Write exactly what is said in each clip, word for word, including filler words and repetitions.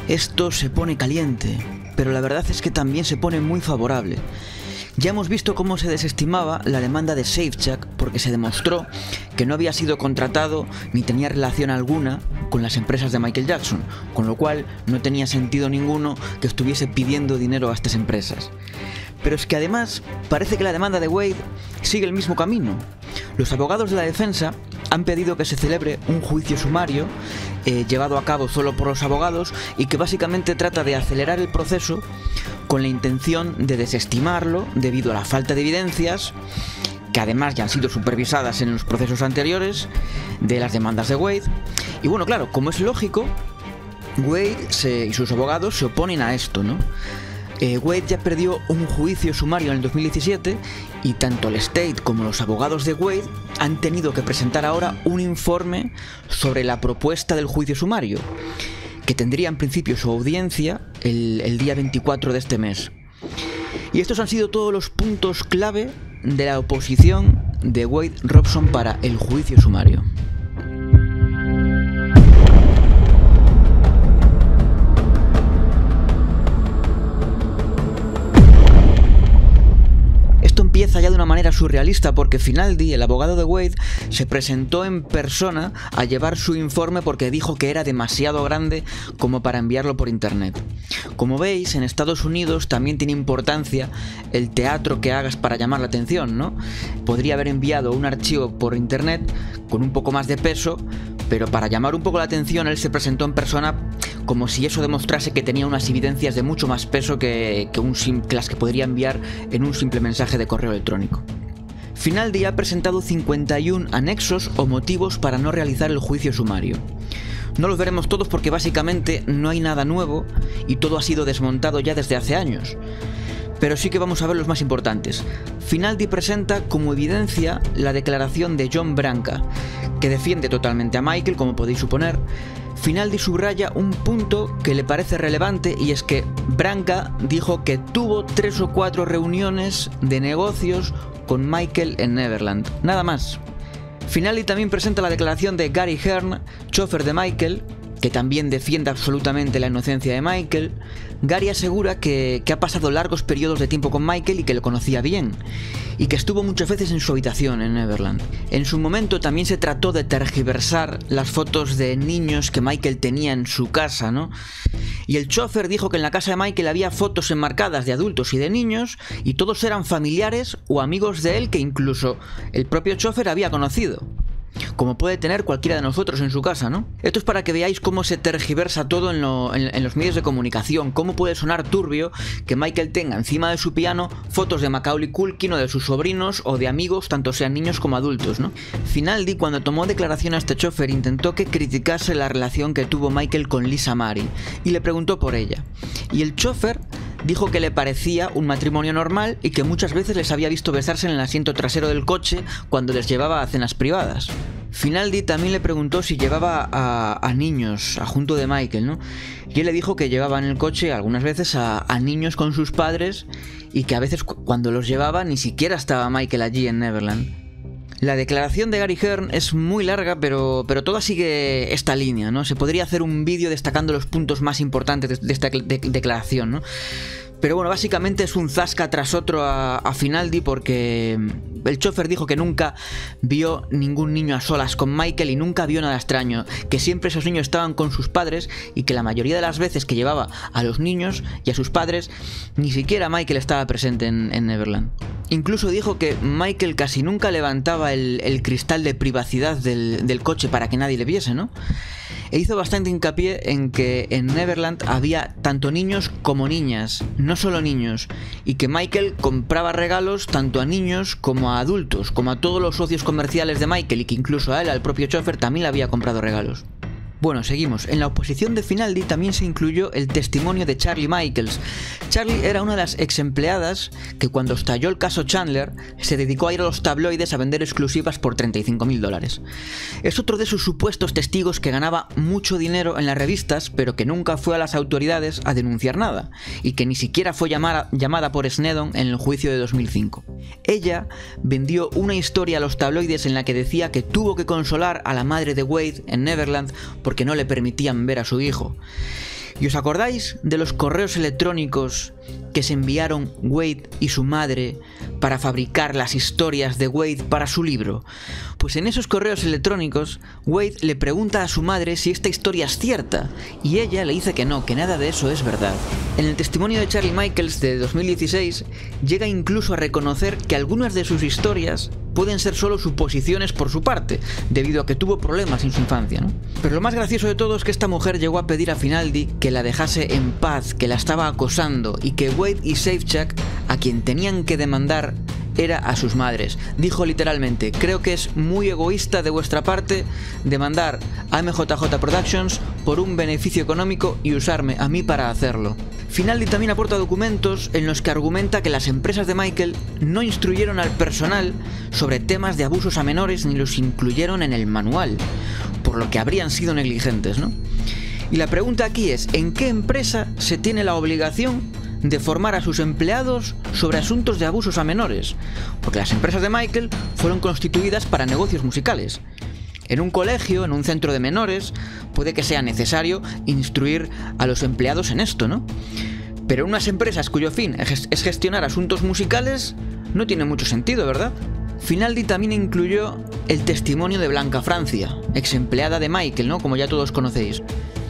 Esto se pone caliente, pero la verdad es que también se pone muy favorable. Ya hemos visto cómo se desestimaba la demanda de Safechuck porque se demostró que no había sido contratado ni tenía relación alguna con las empresas de Michael Jackson, con lo cual no tenía sentido ninguno que estuviese pidiendo dinero a estas empresas. Pero es que además parece que la demanda de Wade sigue el mismo camino. Los abogados de la defensa han pedido que se celebre un juicio sumario eh, llevado a cabo solo por los abogados y que básicamente trata de acelerar el proceso con la intención de desestimarlo debido a la falta de evidencias, que además ya han sido supervisadas en los procesos anteriores de las demandas de Wade. Y bueno, claro, como es lógico, Wade se, y sus abogados se oponen a esto, ¿no? Eh, Wade ya perdió un juicio sumario en el dos mil diecisiete y tanto el State como los abogados de Wade han tenido que presentar ahora un informe sobre la propuesta del juicio sumario, que tendría en principio su audiencia el, el día veinticuatro de este mes. Y estos han sido todos los puntos clave de la oposición de Wade Robson para el juicio sumario. Empieza ya de una manera surrealista porque Finaldi, el abogado de Wade, se presentó en persona a llevar su informe porque dijo que era demasiado grande como para enviarlo por internet. Como veis, en Estados Unidos también tiene importancia el teatro que hagas para llamar la atención, ¿no? Podría haber enviado un archivo por internet con un poco más de peso, pero para llamar un poco la atención él se presentó en persona como si eso demostrase que tenía unas evidencias de mucho más peso que, que, un sim, que las que podría enviar en un simple mensaje de correo electrónico. Finaldi ha presentado cincuenta y uno anexos o motivos para no realizar el juicio sumario. No los veremos todos porque básicamente no hay nada nuevo y todo ha sido desmontado ya desde hace años. Pero sí que vamos a ver los más importantes. Finaldi presenta como evidencia la declaración de John Branca, que defiende totalmente a Michael, como podéis suponer. Finaldi subraya un punto que le parece relevante y es que Branca dijo que tuvo tres o cuatro reuniones de negocios con Michael en Neverland, nada más. Finaldi también presenta la declaración de Gary Hearn, chofer de Michael, que también defiende absolutamente la inocencia de Michael. Gary asegura que, que ha pasado largos periodos de tiempo con Michael y que lo conocía bien, y que estuvo muchas veces en su habitación en Neverland. En su momento también se trató de tergiversar las fotos de niños que Michael tenía en su casa, ¿no? Y el chofer dijo que en la casa de Michael había fotos enmarcadas de adultos y de niños, y todos eran familiares o amigos de él que incluso el propio chofer había conocido, como puede tener cualquiera de nosotros en su casa, ¿no? Esto es para que veáis cómo se tergiversa todo en, lo, en, en los medios de comunicación, cómo puede sonar turbio que Michael tenga encima de su piano fotos de Macaulay Culkin o de sus sobrinos o de amigos, tanto sean niños como adultos, ¿no? Finaldi, cuando tomó declaración a este chofer, intentó que criticase la relación que tuvo Michael con Lisa Marie y le preguntó por ella. Y el chofer dijo que le parecía un matrimonio normal y que muchas veces les había visto besarse en el asiento trasero del coche cuando les llevaba a cenas privadas. Finaldi también le preguntó si llevaba a, a niños a junto de Michael, ¿no? Y él le dijo que llevaba en el coche algunas veces a, a niños con sus padres y que a veces cu cuando los llevaba ni siquiera estaba Michael allí en Neverland. La declaración de Gary Hearn es muy larga, pero, pero toda sigue esta línea, ¿no? Se podría hacer un vídeo destacando los puntos más importantes de, de esta de declaración, ¿no? Pero bueno, básicamente es un zasca tras otro a, a Finaldi porque el chofer dijo que nunca vio ningún niño a solas con Michael y nunca vio nada extraño, que siempre esos niños estaban con sus padres y que la mayoría de las veces que llevaba a los niños y a sus padres, ni siquiera Michael estaba presente en, en Neverland. Incluso dijo que Michael casi nunca levantaba el, el cristal de privacidad del, del coche para que nadie le viese, ¿no? E hizo bastante hincapié en que en Neverland había tanto niños como niñas, no solo niños, y que Michael compraba regalos tanto a niños como a adultos, como a todos los socios comerciales de Michael, y que incluso a él, al propio chofer, también le había comprado regalos. Bueno, seguimos. En la oposición de Finaldi también se incluyó el testimonio de Charlie Michaels. Charlie era una de las ex empleadas que cuando estalló el caso Chandler se dedicó a ir a los tabloides a vender exclusivas por treinta y cinco mil dólares. Es otro de sus supuestos testigos que ganaba mucho dinero en las revistas, pero que nunca fue a las autoridades a denunciar nada, y que ni siquiera fue llamada, llamada por Snedden en el juicio de dos mil cinco. Ella vendió una historia a los tabloides en la que decía que tuvo que consolar a la madre de Wade en Neverland porque no le permitían ver a su hijo. ¿Y os acordáis de los correos electrónicos que se enviaron Wade y su madre para fabricar las historias de Wade para su libro? Pues en esos correos electrónicos, Wade le pregunta a su madre si esta historia es cierta, y ella le dice que no, que nada de eso es verdad. En el testimonio de Charlie Michaels de dos mil dieciséis, llega incluso a reconocer que algunas de sus historias pueden ser solo suposiciones por su parte, debido a que tuvo problemas en su infancia, ¿no? Pero lo más gracioso de todo es que esta mujer llegó a pedir a Finaldi que la dejase en paz, que la estaba acosando, y que Wade y Safechuck, a quien tenían que demandar, era a sus madres. Dijo literalmente: creo que es muy egoísta de vuestra parte demandar a M J J Productions por un beneficio económico y usarme a mí para hacerlo. Finaldi también aporta documentos en los que argumenta que las empresas de Michael no instruyeron al personal sobre temas de abusos a menores ni los incluyeron en el manual, por lo que habrían sido negligentes, ¿no? Y la pregunta aquí es: ¿en qué empresa se tiene la obligación de formar a sus empleados sobre asuntos de abusos a menores? Porque las empresas de Michael fueron constituidas para negocios musicales. En un colegio, en un centro de menores, puede que sea necesario instruir a los empleados en esto, ¿no? Pero en unas empresas cuyo fin es gestionar asuntos musicales, no tiene mucho sentido, ¿verdad? Finaldi también incluyó el testimonio de Blanca Francia, ex empleada de Michael, ¿no? Como ya todos conocéis.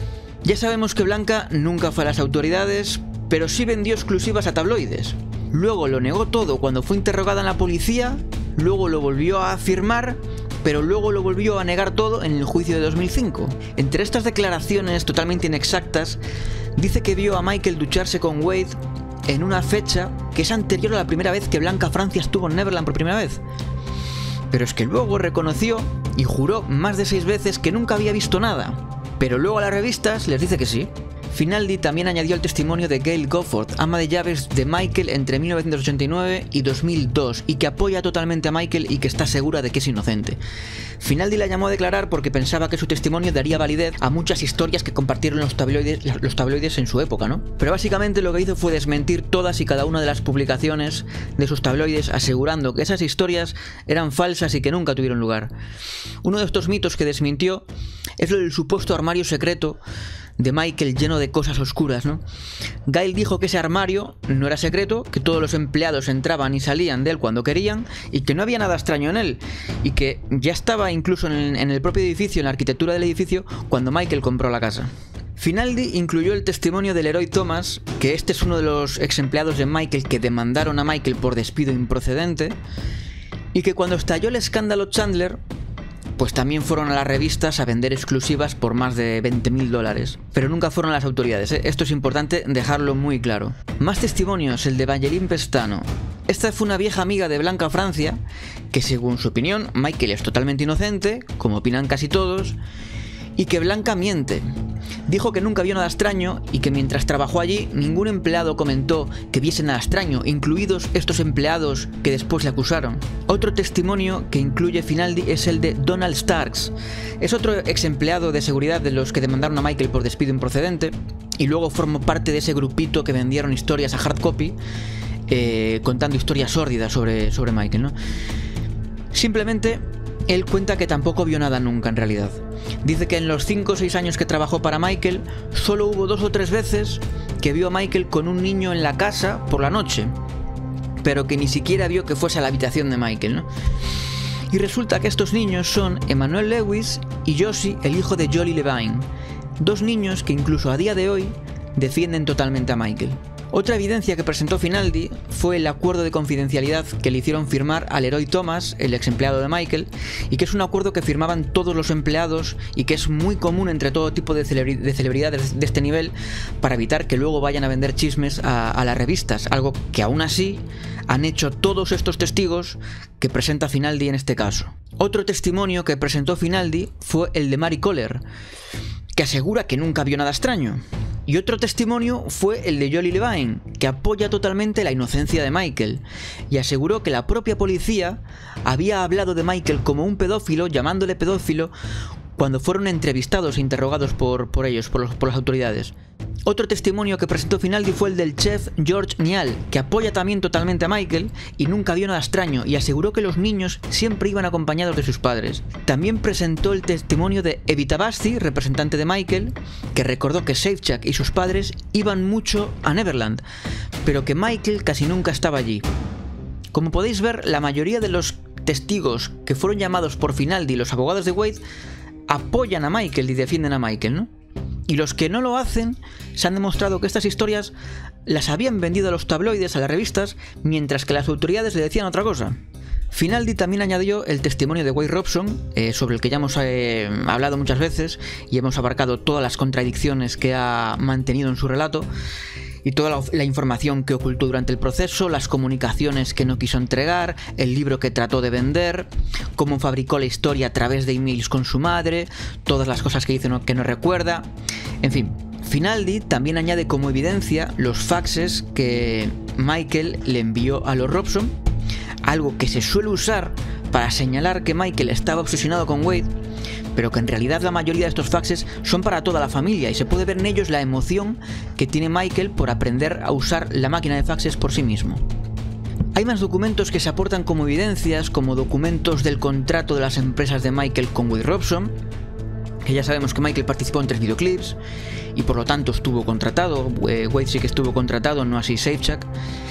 Ya sabemos que Blanca nunca fue a las autoridades, pero sí vendió exclusivas a tabloides. Luego lo negó todo cuando fue interrogada en la policía, luego lo volvió a afirmar, pero luego lo volvió a negar todo en el juicio de dos mil cinco. Entre estas declaraciones totalmente inexactas, dice que vio a Michael ducharse con Wade en una fecha que es anterior a la primera vez que Blanca Francia estuvo en Neverland por primera vez. Pero es que luego reconoció y juró más de seis veces que nunca había visto nada. Pero luego a las revistas les dice que sí. Finaldi también añadió el testimonio de Gail Gofford, ama de llaves de Michael entre mil novecientos ochenta y nueve y dos mil dos, y que apoya totalmente a Michael y que está segura de que es inocente. Finaldi la llamó a declarar porque pensaba que su testimonio daría validez a muchas historias que compartieron los tabloides, los tabloides en su época, ¿no? Pero básicamente lo que hizo fue desmentir todas y cada una de las publicaciones de sus tabloides, asegurando que esas historias eran falsas y que nunca tuvieron lugar. Uno de estos mitos que desmintió es lo del supuesto armario secreto de Michael lleno de cosas oscuras, ¿no? Gail dijo que ese armario no era secreto, que todos los empleados entraban y salían de él cuando querían y que no había nada extraño en él, y que ya estaba incluso en, en el propio edificio, en la arquitectura del edificio, cuando Michael compró la casa. Finaldi incluyó el testimonio del Leroy Thomas, que este es uno de los ex empleados de Michael que demandaron a Michael por despido improcedente, y que cuando estalló el escándalo Chandler, pues también fueron a las revistas a vender exclusivas por más de veinte mil dólares. Pero nunca fueron a las autoridades, ¿eh? Esto es importante dejarlo muy claro. Más testimonios, el de Evangeline Pestano. Esta fue una vieja amiga de Blanca Francia, que según su opinión, Michael es totalmente inocente, como opinan casi todos, y que Blanca miente. Dijo que nunca vio nada extraño y que mientras trabajó allí ningún empleado comentó que viese nada extraño, incluidos estos empleados que después le acusaron. Otro testimonio que incluye Finaldi es el de Donald Starks. Es otro ex empleado de seguridad de los que demandaron a Michael por despido improcedente y luego formó parte de ese grupito que vendieron historias a hard copy, eh, contando historias sórdidas sobre, sobre Michael, ¿no? Simplemente él cuenta que tampoco vio nada nunca en realidad. Dice que en los cinco o seis años que trabajó para Michael, solo hubo dos o tres veces que vio a Michael con un niño en la casa por la noche, pero que ni siquiera vio que fuese a la habitación de Michael, ¿no? Y resulta que estos niños son Emmanuel Lewis y Josie, el hijo de Jolie Levine, dos niños que incluso a día de hoy defienden totalmente a Michael. Otra evidencia que presentó Finaldi fue el acuerdo de confidencialidad que le hicieron firmar al Leroy Thomas, el ex empleado de Michael, y que es un acuerdo que firmaban todos los empleados y que es muy común entre todo tipo de, celebri de celebridades de este nivel para evitar que luego vayan a vender chismes a, a las revistas, algo que aún así han hecho todos estos testigos que presenta Finaldi en este caso. Otro testimonio que presentó Finaldi fue el de Mary Kohler, que asegura que nunca vio nada extraño. Y otro testimonio fue el de Jolie Levine, que apoya totalmente la inocencia de Michael, y aseguró que la propia policía había hablado de Michael como un pedófilo, llamándole pedófilo, cuando fueron entrevistados e interrogados por, por ellos, por, los, por las autoridades. Otro testimonio que presentó Finaldi fue el del chef George Nial, que apoya también totalmente a Michael y nunca vio nada extraño, y aseguró que los niños siempre iban acompañados de sus padres. También presentó el testimonio de Evita Basti, representante de Michael, que recordó que Safechuck y sus padres iban mucho a Neverland, pero que Michael casi nunca estaba allí. Como podéis ver, la mayoría de los testigos que fueron llamados por Finaldi, los abogados de Wade, apoyan a Michael y defienden a Michael, ¿no? Y los que no lo hacen, se han demostrado que estas historias las habían vendido a los tabloides, a las revistas, mientras que las autoridades le decían otra cosa. Finaldi también añadió el testimonio de Wade Robson, eh, sobre el que ya hemos eh, hablado muchas veces y hemos abarcado todas las contradicciones que ha mantenido en su relato, y toda la, la información que ocultó durante el proceso, las comunicaciones que no quiso entregar, el libro que trató de vender, cómo fabricó la historia a través de emails con su madre, todas las cosas que hizo que no recuerda. En fin, Finaldi también añade como evidencia los faxes que Michael le envió a los Robson, algo que se suele usar para señalar que Michael estaba obsesionado con Wade, pero que en realidad la mayoría de estos faxes son para toda la familia, y se puede ver en ellos la emoción que tiene Michael por aprender a usar la máquina de faxes por sí mismo. Hay más documentos que se aportan como evidencias, como documentos del contrato de las empresas de Michael con Wade Robson, que ya sabemos que Michael participó en tres videoclips y por lo tanto estuvo contratado. Wade sí que estuvo contratado, no así Safechuck.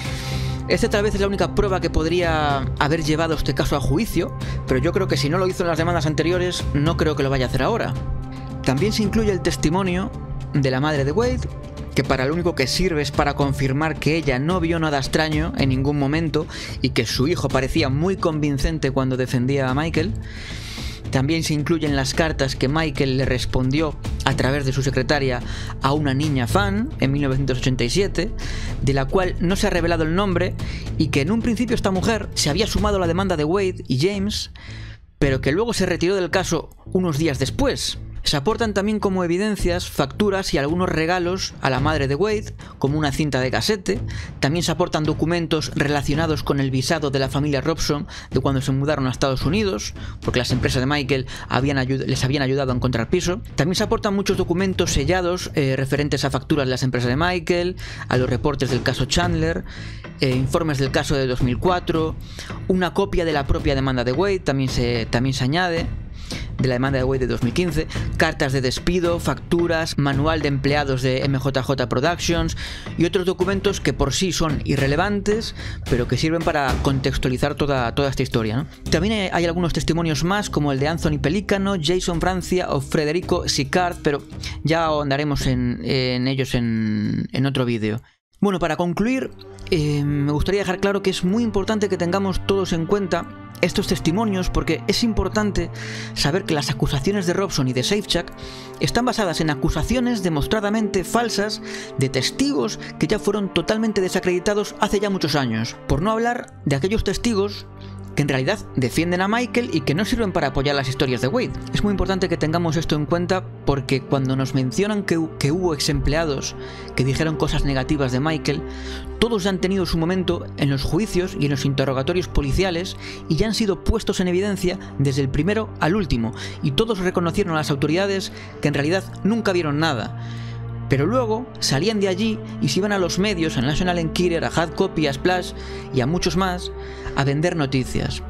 Esta tal vez es la única prueba que podría haber llevado este caso a juicio, pero yo creo que si no lo hizo en las demandas anteriores, no creo que lo vaya a hacer ahora. También se incluye el testimonio de la madre de Wade, que para lo único que sirve es para confirmar que ella no vio nada extraño en ningún momento y que su hijo parecía muy convincente cuando defendía a Michael. También se incluyen las cartas que Michael le respondió a través de su secretaria a una niña fan en mil novecientos ochenta y siete, de la cual no se ha revelado el nombre, y que en un principio esta mujer se había sumado a la demanda de Wade y James, pero que luego se retiró del caso unos días después. Se aportan también como evidencias facturas y algunos regalos a la madre de Wade, como una cinta de casete. También se aportan documentos relacionados con el visado de la familia Robson de cuando se mudaron a Estados Unidos, porque las empresas de Michael habían les habían ayudado a encontrar piso. También se aportan muchos documentos sellados eh, referentes a facturas de las empresas de Michael, a los reportes del caso Chandler, eh, informes del caso de dos mil cuatro, una copia de la propia demanda de Wade también se, también se añade, de la demanda de Wade de dos mil quince, cartas de despido, facturas, manual de empleados de M J J Productions y otros documentos que por sí son irrelevantes, pero que sirven para contextualizar toda, toda esta historia, ¿no? También hay, hay algunos testimonios más, como el de Anthony Pelícano, Jason Francia o Federico Sicard, pero ya ahondaremos en, en ellos en, en otro vídeo. Bueno, para concluir, eh, me gustaría dejar claro que es muy importante que tengamos todos en cuenta estos testimonios, porque es importante saber que las acusaciones de Robson y de Safechuck están basadas en acusaciones demostradamente falsas de testigos que ya fueron totalmente desacreditados hace ya muchos años, por no hablar de aquellos testigos que en realidad defienden a Michael y que no sirven para apoyar las historias de Wade. Es muy importante que tengamos esto en cuenta, porque cuando nos mencionan que, que hubo ex empleados que dijeron cosas negativas de Michael, todos ya han tenido su momento en los juicios y en los interrogatorios policiales y ya han sido puestos en evidencia desde el primero al último, y todos reconocieron a las autoridades que en realidad nunca vieron nada. Pero luego salían de allí y se iban a los medios, a National Enquirer, a Hard Copy, a Splash y a muchos más, a vender noticias.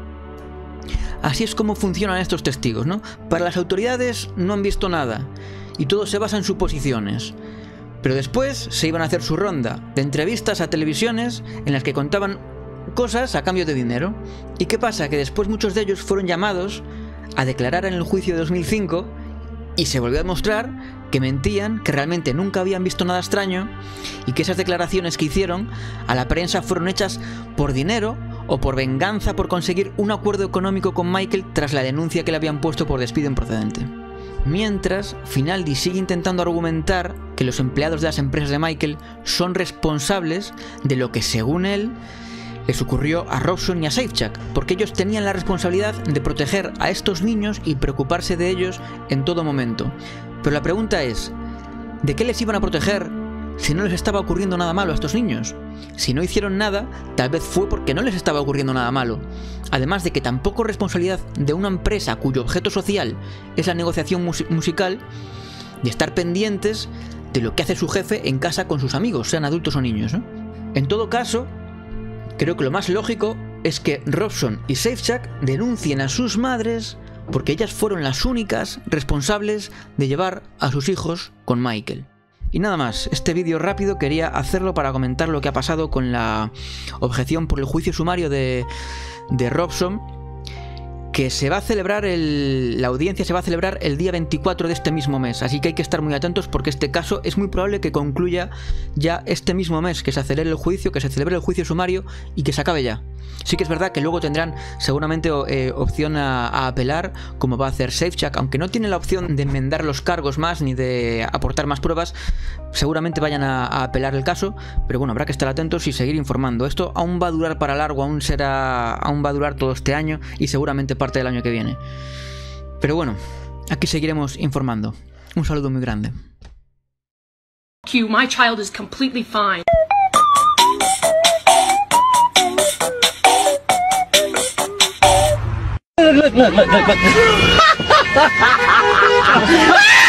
Así es como funcionan estos testigos, ¿no? Para las autoridades no han visto nada y todo se basa en suposiciones. Pero después se iban a hacer su ronda de entrevistas a televisiones en las que contaban cosas a cambio de dinero. ¿Y qué pasa? Que después muchos de ellos fueron llamados a declarar en el juicio de dos mil cinco y se volvió a demostrar que mentían, que realmente nunca habían visto nada extraño y que esas declaraciones que hicieron a la prensa fueron hechas por dinero o por venganza por conseguir un acuerdo económico con Michael tras la denuncia que le habían puesto por despido improcedente. Mientras, Finaldi sigue intentando argumentar que los empleados de las empresas de Michael son responsables de lo que, según él, les ocurrió a Robson y a Safechuck, porque ellos tenían la responsabilidad de proteger a estos niños y preocuparse de ellos en todo momento. Pero la pregunta es, ¿de qué les iban a proteger si no les estaba ocurriendo nada malo a estos niños? Si no hicieron nada, tal vez fue porque no les estaba ocurriendo nada malo. Además de que tampoco es responsabilidad de una empresa cuyo objeto social es la negociación mus- musical de estar pendientes de lo que hace su jefe en casa con sus amigos, sean adultos o niños, ¿no? En todo caso, creo que lo más lógico es que Robson y Safechuck denuncien a sus madres porque ellas fueron las únicas responsables de llevar a sus hijos con Michael. Y nada más, este vídeo rápido quería hacerlo para comentar lo que ha pasado con la objeción por el juicio sumario de, de Robson, que se va a celebrar, el, la audiencia se va a celebrar el día veinticuatro de este mismo mes, así que hay que estar muy atentos porque este caso es muy probable que concluya ya este mismo mes, que se acelere el juicio, que se celebre el juicio sumario y que se acabe ya. Sí que es verdad que luego tendrán seguramente eh, opción a, a apelar, como va a hacer Safechuck, aunque no tiene la opción de enmendar los cargos más ni de aportar más pruebas, seguramente vayan a, a apelar el caso, pero bueno, habrá que estar atentos y seguir informando. Esto aún va a durar para largo, aún será, aún va a durar todo este año y seguramente parte del año que viene. Pero bueno, aquí seguiremos informando. Un saludo muy grande. Q, my child is completely fine. Look, look, look, look, look.